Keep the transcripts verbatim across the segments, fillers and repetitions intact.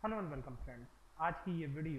Hello and welcome friends. आज की ये वीडियो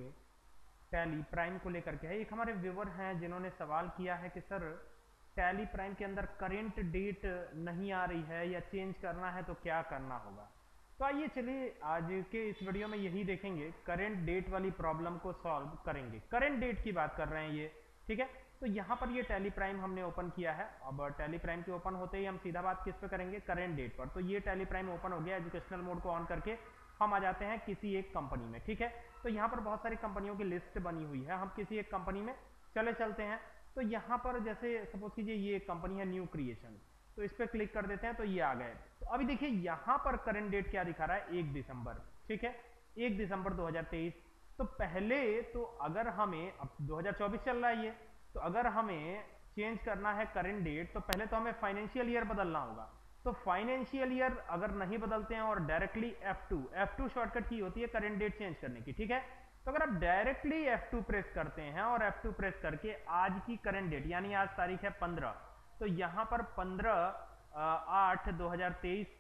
टैली प्राइम को लेकर के है। एक हमारे व्यूवर हैं जिन्होंने सवाल किया है कि सर टैली प्राइम के अंदर करेंट डेट नहीं आ रही है या चेंज करना है तो क्या करना होगा। तो आइए चलिए आज के इस वीडियो में यही देखेंगे, करेंट डेट वाली प्रॉब्लम को सॉल्व करेंगे। करेंट डेट की बात कर रहे हैं ये, ठीक है। तो यहाँ पर ये टैली प्राइम हमने ओपन किया है। अब टैली प्राइम के ओपन होते ही हम सीधा बात किस पे करेंगे, करेंट डेट पर। तो ये टैली प्राइम ओपन हो गया। एजुकेशनल मोड को ऑन करके हम आ जाते हैं किसी एक कंपनी में, ठीक है। तो यहाँ पर बहुत सारी कंपनियों की लिस्ट बनी हुई है, हम किसी एक कंपनी में चले चलते हैं। तो यहाँ पर जैसे सपोज कीजिए ये एक कंपनी है न्यू क्रिएशन, तो इस पर क्लिक कर देते हैं तो ये आ गए। तो अभी देखिए यहाँ पर करंट डेट क्या दिखा रहा है, एक दिसंबर, ठीक है, एक दिसंबर दो हज़ार तेईस। तो पहले तो अगर हमें, अब दो हज़ार चौबीस चल रहा है ये, तो अगर हमें चेंज करना है करंट डेट तो पहले तो हमें फाइनेंशियल ईयर बदलना होगा। तो फाइनेंशियल ईयर अगर नहीं बदलते हैं और directly F two F two shortcut की होती है करंट डेट चेंज करने की, ठीक है। तो अगर आप डायरेक्टली एफ टू प्रेस करते हैं और एफ टू प्रेस करके आज की करंट डेट, यानी आज तारीख है पंद्रह, तो यहाँ पर पंद्रह आठ दो हजार तेईस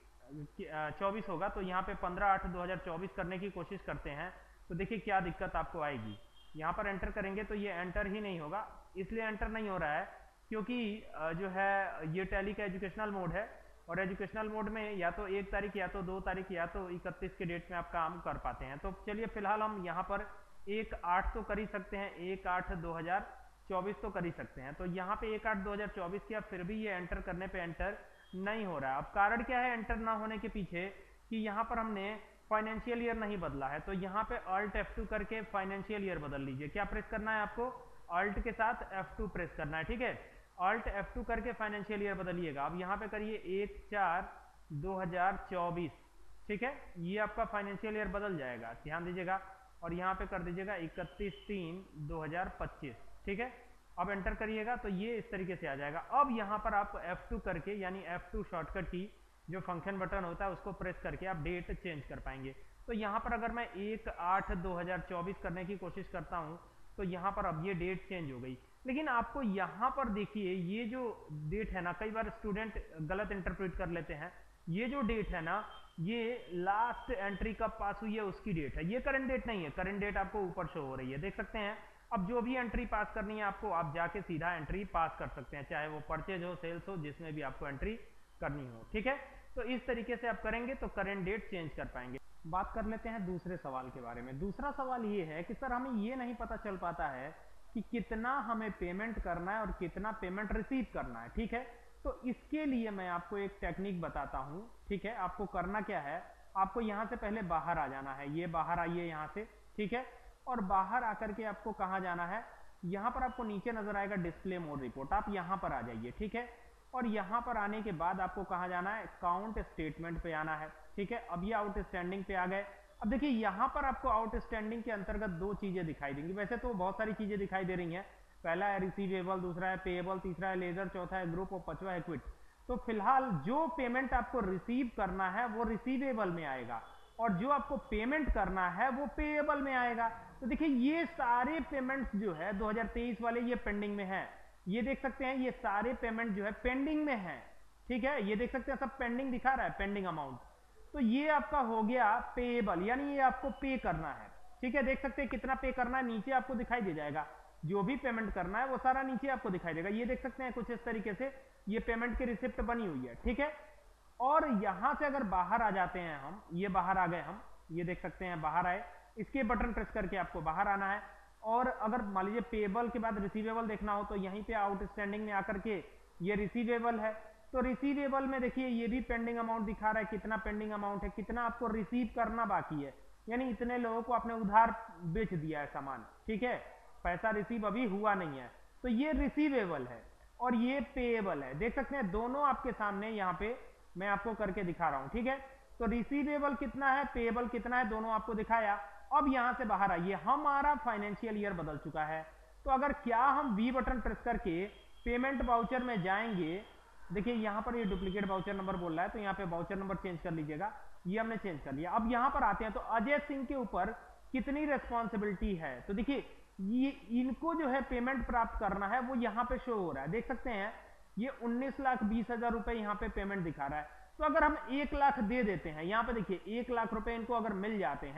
चौबीस होगा। तो यहाँ पे पंद्रह आठ दो हजार चौबीस करने की कोशिश करते हैं तो देखिए क्या दिक्कत आपको आएगी। यहाँ पर एंटर करेंगे तो ये एंटर ही नहीं होगा। इसलिए एंटर नहीं हो रहा है क्योंकि जो है ये टैली का एजुकेशनल मोड है, और एजुकेशनल मोड में या तो एक तारीख या तो दो तारीख या तो इकतीस के डेट में आप काम कर पाते हैं। तो चलिए फिलहाल हम यहाँ पर एक आठ तो कर ही सकते हैं, एक आठ दो हजार चौबीस तो कर ही सकते हैं। तो यहाँ पे एक आठ दो हजार चौबीस किया, फिर भी ये एंटर करने पे एंटर नहीं हो रहा है। अब कारण क्या है एंटर ना होने के पीछे, कि यहाँ पर हमने फाइनेंशियल ईयर नहीं बदला है। तो यहाँ पे अल्ट एफ टू करके फाइनेंशियल ईयर बदल लीजिए। क्या प्रेस करना है आपको, अल्ट के साथ एफ टू प्रेस करना है, ठीक है। अल्ट एफ टू करके फाइनेंशियल ईयर बदलिएगा। अब यहाँ पे करिए एक चार दो हजार चौबीस, ठीक है, ये आपका फाइनेंशियल ईयर बदल जाएगा, ध्यान दीजिएगा। और यहाँ पे कर दीजिएगा इकतीस तीन दो हजार पच्चीस, ठीक है। अब एंटर करिएगा तो ये इस तरीके से आ जाएगा। अब यहाँ पर आप एफ टू करके, यानी एफ टू शॉर्टकट की जो फंक्शन बटन होता है उसको प्रेस करके आप डेट चेंज कर पाएंगे। तो यहाँ पर अगर मैं एक आठ दो हजार चौबीस करने की कोशिश करता हूँ तो यहाँ पर अब ये डेट चेंज हो गई। लेकिन आपको यहाँ पर देखिए ये जो डेट है ना, कई बार स्टूडेंट गलत इंटरप्रेट कर लेते हैं। ये जो डेट है ना, ये लास्ट एंट्री कब पास हुई है उसकी डेट है, ये करंट डेट नहीं है। करंट डेट आपको ऊपर शो हो रही है, देख सकते हैं। अब जो भी एंट्री पास करनी है आपको, आप जाके सीधा एंट्री पास कर सकते हैं, चाहे वो परचेज हो, सेल्स हो, जिसमें भी आपको एंट्री करनी हो, ठीक है। तो इस तरीके से आप करेंगे तो करंट डेट चेंज कर पाएंगे। बात कर लेते हैं दूसरे सवाल के बारे में। दूसरा सवाल ये है कि सर हमें ये नहीं पता चल पाता है कि कितना हमें पेमेंट करना है और कितना पेमेंट रिसीव करना है, ठीक है। तो इसके लिए मैं आपको एक टेक्निक बताता हूं, ठीक है। आपको करना क्या है, आपको यहां से पहले बाहर आ जाना है। ये बाहर आइए यहां से, ठीक है। और बाहर आकर के आपको कहां जाना है, यहां पर आपको नीचे नजर आएगा डिस्प्ले मोड रिपोर्ट, आप यहां पर आ जाइए, ठीक है। और यहां पर आने के बाद आपको कहां जाना है, काउंट स्टेटमेंट पे आना है, ठीक है। अब ये आउटस्टैंडिंग पे आ गए। अब देखिए यहाँ पर आपको आउटस्टैंडिंग के अंतर्गत दो चीजें दिखाई देंगी। वैसे तो बहुत सारी चीजें दिखाई दे रही हैं, पहला है रिसीवेबल, दूसरा है पेएबल, तीसरा है लेजर, चौथा है ग्रुप और पांचवा है क्विट। तो फिलहाल जो पेमेंट आपको रिसीव करना है वो रिसीवेबल में आएगा, और जो आपको पेमेंट करना है वो पेएबल में आएगा। तो देखिए ये सारे पेमेंट्स जो है दो हजार तेईस वाले ये पेंडिंग में है, ये देख सकते हैं। ये सारे पेमेंट जो है पेंडिंग में है, ठीक है, ये देख सकते हैं सब पेंडिंग दिखा रहा है, पेंडिंग अमाउंट। तो ये आपका हो गया पेएबल, यानी ये आपको पे करना है, ठीक है। देख सकते हैं कितना पे करना है, नीचे आपको दिखाई दे जाएगा। जो भी पेमेंट करना है वो सारा नीचे आपको दिखाई देगा। ये देख सकते हैं कुछ इस तरीके से ये पेमेंट की रिसिप्ट बनी हुई है, ठीक है। और यहां से अगर बाहर आ जाते हैं हम, ये बाहर आ गए हम, ये देख सकते हैं बाहर आए, इसके बटन प्रेस करके आपको बाहर आना है। और अगर मान लीजिए पेएबल के बाद रिसीवेबल देखना हो तो यहीं पे आउटस्टैंडिंग में आकर के ये रिसीवेबल है, तो रिसीवेबल में देखिए ये भी पेंडिंग अमाउंट दिखा रहा है, कितना पेंडिंग अमाउंट है, कितना आपको रिसीव करना बाकी है, यानी इतने लोगों को आपने उधार बेच दिया है सामान, ठीक है, पैसा रिसीव अभी हुआ नहीं है। तो ये रिसीवेबल है और ये पेएबल है, देख सकते हैं दोनों आपके सामने यहाँ पे मैं आपको करके दिखा रहा हूं, ठीक है। तो रिसीवेबल कितना है, पेएबल कितना है, दोनों आपको दिखाया। अब यहां से बाहर आइए, हमारा फाइनेंशियल ईयर बदल चुका है। तो अगर क्या हम वी बटन प्रेस करके पेमेंट वाउचर में जाएंगे, देखिए यहां पर ये डुप्लीकेट वाउचर नंबर बोल रहा है, तो यहाँ पे वाउचर नंबर चेंज कर लीजिएगा, ये हमने चेंज कर लिया। अब यहां पर आते हैं तो अजय सिंह के ऊपर कितनी रेस्पॉन्सिबिलिटी है, तो देखिए ये इनको जो है पेमेंट प्राप्त करना है वो यहाँ पे शो हो रहा है, देख सकते हैं ये उन्नीस लाख बीस हजार रुपए यहाँ पे पेमेंट दिखा रहा है। तो अगर हम एक लाख दे देते हैं, यहाँ पे देखिए एक लाख रुपए इनको अगर मिल जाते हैं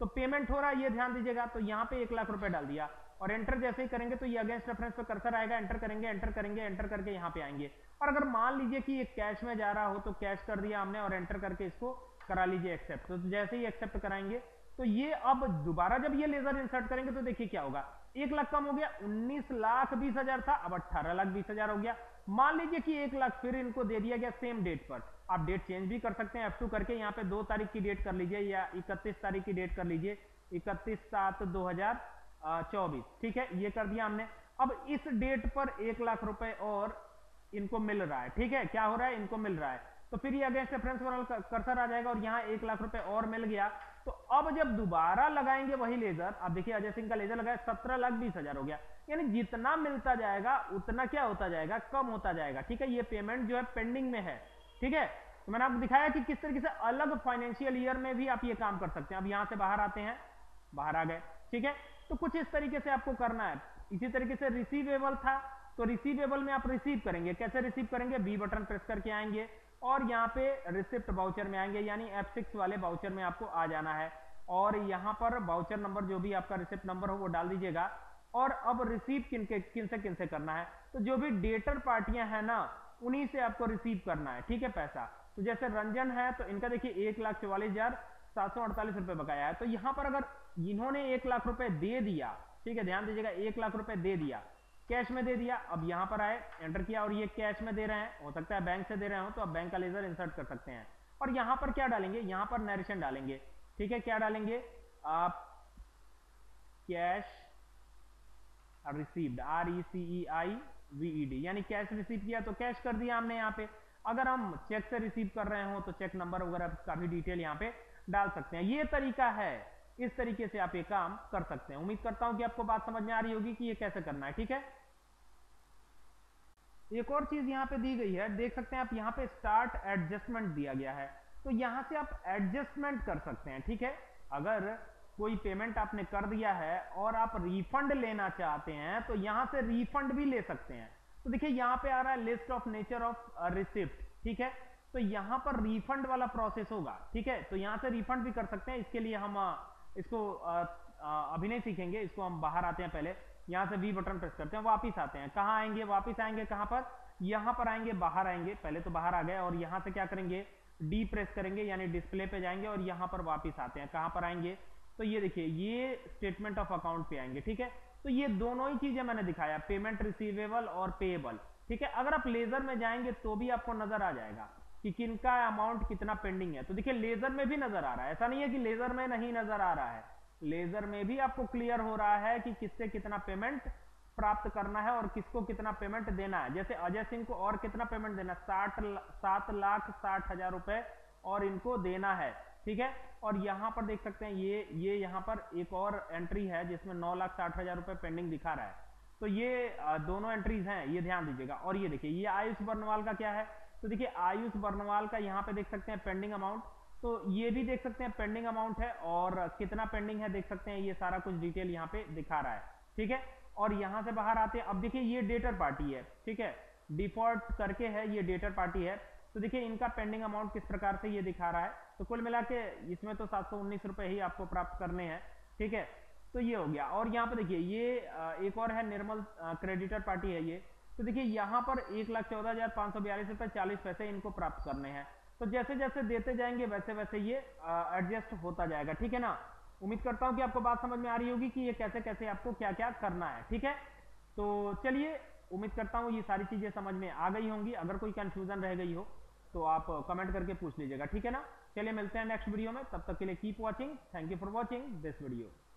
तो पेमेंट हो रहा है, ये ध्यान दीजिएगा। तो यहाँ पे एक लाख रुपए डाल दिया और एंटर जैसे ही करेंगे तो ये अगेंस्ट रेफरेंस पे कर्सर आएगा, एंटर करेंगे एंटर करेंगे एंटर करके यहाँ पे आएंगे। और अगर मान लीजिए कि ये कैश में जा रहा हो तो कैश कर दिया हमने और एंटर करके इसको करा लीजिए एक्सेप्ट। तो जैसे ही एक्सेप्ट कराएंगे तो ये अब दोबारा जब ये लेजर इंसर्ट करेंगे तो देखिए क्या होगा, एक लाख कम हो गया, उन्नीस लाख बीस हजार था, अब अट्ठारह लाख बीस हजार हो गया। मान लीजिए कि एक लाख फिर इनको दे दिया गया सेम डेट पर। आप डेट चेंज भी कर सकते हैं एफ टू करके, यहाँ पे दो तारीख की डेट कर लीजिए या इकतीस तारीख की डेट कर लीजिए, इकतीस सात दो हजार चौबीस, ठीक है, ये कर दिया हमने। अब इस डेट पर एक लाख रुपए और इनको मिल रहा है, ठीक है, क्या हो रहा है, इनको मिल रहा है। तो फिर ये अगेंस्ट रेफरेंस वाला कर्सर आ जाएगा और यहाँ एक लाख रुपए और मिल गया। तो अब जब दोबारा लगाएंगे वही लेजर, आप देखिए अजय सिंह का लेजर लगाया, सत्रह लाख बीस हजार हो गया। यानी जितना मिलता जाएगा उतना क्या होता जाएगा, कम होता जाएगा, ठीक है। ये पेमेंट जो है पेंडिंग में है, ठीक है। तो मैंने आपको दिखाया कि किस तरीके से अलग फाइनेंशियल ईयर में भी आप ये काम कर सकते हैं। अब यहां से बाहर आते हैं, बाहर आ गए, ठीक है। तो कुछ इस तरीके से आपको करना है। इसी तरीके से रिसीवेबल था, तो रिसीवेबल में आप रिसीव करेंगे, कैसे रिसीव करेंगे, बी बटन प्रेस करके आएंगे और यहाँ पे रिसिप्ट बाउचर में आएंगे, यानी एफ सिक्स वाले बाउचर में आपको आ जाना है और यहाँ पर बाउचर नंबर जो भी आपका रिसिप्ट नंबर हो वो डाल दीजिएगा। और अब रिसीव किन के किन से किन से करना है, तो जो भी डेटर पार्टियां हैं ना उन्हीं से आपको रिसीव करना है, ठीक है, पैसा। तो जैसे रंजन है तो इनका देखिए एक लाख चौवालीस हजार सात सौ अड़तालीस रुपए बकाया है। तो यहाँ पर अगर इन्होंने एक लाख रुपए दे दिया, ठीक है, ध्यान दीजिएगा, एक लाख रुपए दे दिया, कैश में दे दिया। अब यहाँ पर आए, एंटर किया और ये कैश में दे रहे हैं, हो सकता है बैंक से दे रहे हो तो आप बैंक का लेजर इंसर्ट कर सकते हैं। और यहाँ पर क्या डालेंगे, यहाँ पर नरेशन डालेंगे, ठीक है, क्या डालेंगे आप, cash received, R E C E I V E D, यानी कैश रिसीव किया तो कैश कर दिया हमने यहाँ पे। अगर हम चेक से रिसीव कर रहे हो तो चेक नंबर वगैरह का भी डिटेल यहाँ पे डाल सकते हैं। ये तरीका है, इस तरीके से आप ये काम कर सकते हैं। उम्मीद करता हूं कि आपको बात समझ में आ रही होगी कि ये कैसे करना है, ठीक है। एक और चीज यहाँ पे दी गई है, देख सकते हैं आप, यहाँ पे स्टार्ट एडजस्टमेंट दिया गया है, तो यहाँ से आप एडजस्टमेंट कर सकते हैं, ठीक है। अगर कोई पेमेंट आपने कर दिया है और आप रिफंड लेना चाहते हैं तो यहाँ से रिफंड भी ले सकते हैं। तो देखिए यहाँ पे आ रहा है list of nature of receipt, ठीक है। तो यहाँ पर रिफंड वाला प्रोसेस होगा, ठीक है। तो यहाँ से रिफंड भी कर सकते हैं। इसके लिए हम इसको अभी नहीं सीखेंगे, इसको हम बाहर आते हैं, पहले यहाँ से वी बटन प्रेस करते हैं, वापिस आते हैं। कहाँ आएंगे, वापिस आएंगे कहाँ पर, यहाँ पर आएंगे, बाहर आएंगे, पहले तो बाहर आ गए और यहाँ से क्या करेंगे, डी प्रेस करेंगे, यानी डिस्प्ले पे जाएंगे और यहाँ पर वापिस आते हैं। कहाँ पर आएंगे, तो ये देखिए ये स्टेटमेंट ऑफ अकाउंट पे आएंगे, ठीक है। तो ये दोनों ही चीजें मैंने दिखाया, पेमेंट रिसीवेबल और पेएबल, ठीक है। अगर आप लेजर में जाएंगे तो भी आपको नजर आ जाएगा कि किनका अमाउंट कितना पेंडिंग है। तो देखिए लेजर में भी नजर आ रहा है, ऐसा नहीं है कि लेजर में नहीं नजर आ रहा है, लेजर में भी आपको क्लियर हो रहा है कि किससे कितना पेमेंट प्राप्त करना है और किसको कितना पेमेंट देना है। जैसे अजय सिंह को और कितना पेमेंट देना, साठ सात लाख साठ हजार रुपए और इनको देना है, ठीक है। और यहाँ पर देख सकते हैं ये ये यहाँ पर एक और एंट्री है जिसमें नौ लाख साठ हजार रुपए पेंडिंग दिखा रहा है। तो ये दोनों एंट्रीज हैं, ये ध्यान दीजिएगा। और ये देखिए ये आयुष बर्नवाल का क्या है, तो देखिए आयुष बर्नवाल का यहाँ पे देख सकते हैं पेंडिंग अमाउंट, तो ये भी देख सकते हैं पेंडिंग अमाउंट है और कितना पेंडिंग है देख सकते हैं, ये सारा कुछ डिटेल यहाँ पे दिखा रहा है, ठीक है। और यहाँ से बाहर आते हैं, अब देखिए ये डेटर पार्टी है, ठीक है, डिफॉल्ट करके है, ये डेटर पार्टी है। तो देखिए इनका पेंडिंग अमाउंट किस प्रकार से ये दिखा रहा है। तो कुल मिला के इसमें तो सात सौ उन्नीस रुपए ही आपको प्राप्त करने हैं, ठीक है। तो ये हो गया। और यहाँ पे देखिए ये एक और है निर्मल क्रेडिटर पार्टी है ये, तो देखिए यहाँ पर एक लाख चौदह हजार पाँच सौ बयालीस रुपए चालीस पैसे इनको प्राप्त करने हैं। तो जैसे जैसे देते जाएंगे वैसे वैसे ये एडजस्ट होता जाएगा, ठीक है ना। उम्मीद करता हूँ कि आपको बात समझ में आ रही होगी कि ये कैसे कैसे आपको क्या क्या करना है, ठीक है। तो चलिए, उम्मीद करता हूँ ये सारी चीजें समझ में आ गई होंगी। अगर कोई कंफ्यूजन रह गई हो तो आप कमेंट करके पूछ लीजिएगा, ठीक है ना। चलिए मिलते हैं नेक्स्ट वीडियो में, तब तक के लिए keep watching, thank you for watching this video.